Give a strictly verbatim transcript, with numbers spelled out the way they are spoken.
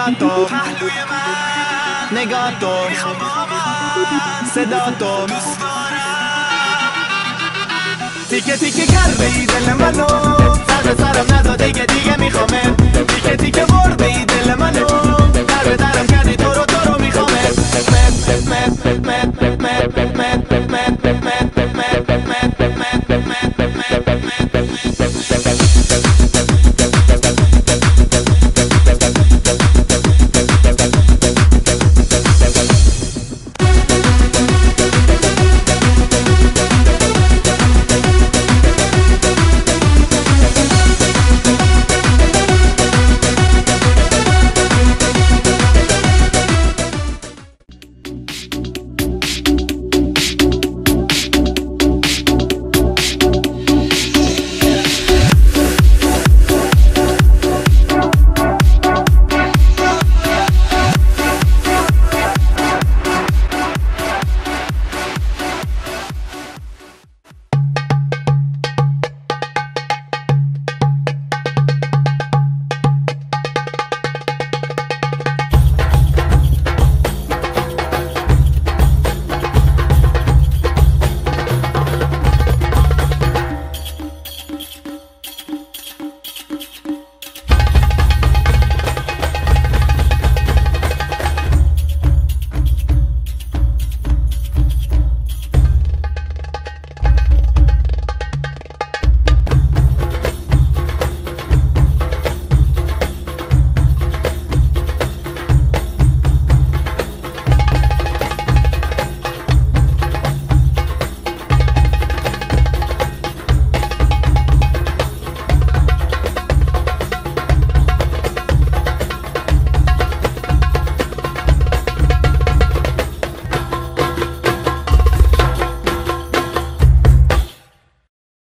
نگاه تو پهلوی من، نگاه تو میخوام با من، صدا تو دوست دارم. تیکه تیکه کرده ای دل منو، سر به سرم نزا دیگه دیگه میخوامه. تیکه تیکه برده ای دل منو، در به درم کردی تو